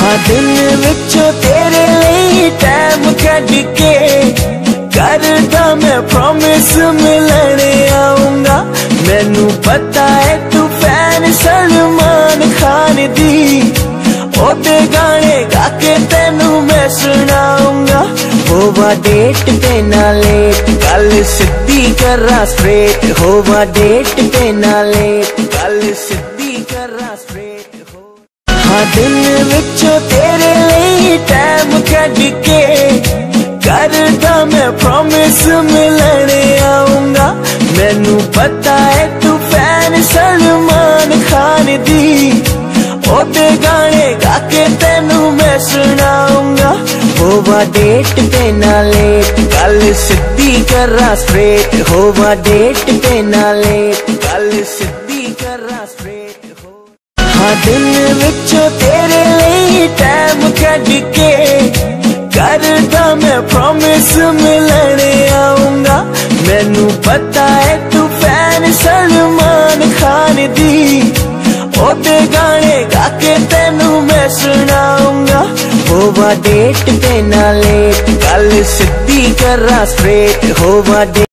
हाँ दिन विचों तेरे लिए टाइम कढ के करदा मैं प्रॉमिस मिलने आऊंगा। मैनू पता है तू फैन सलमान खान दी, ओदे गाने गा के तेनू मैं सुनाऊंगा। होवा डेट पे ना लेट, गल सिद्धी करा स्ट्रेट। होवा डेट पे ना लेट, गल सिद्धी करा स्ट्रेट। हाँ दिन विचों तेरे लिए टाइम कढ के करदा मैं प्रॉमिस मिलने आऊंगा। मैनू पता है तू फैन सलमान खान दी, ओदे गाने गा के तेनू मैं सुनाऊंगा। होवा डेट पे ना लेट, गल सिद्धी करा स्ट्रेट। होवा डेट पे ना लेट, गल सिद्धी करा स्ट्रेट। हाँ दिन विचों तेरे लिए टाइम कढ के करदा मैं प्रॉमिस मिलने आऊंगा। मैनू पता है तू फैन सलमान खान दी, ओदे गाने गा के तेनू मैं सुनाऊंगा। होवा डेट पे ना लेट, गल सिद्धी करा स्ट्रेट। होवा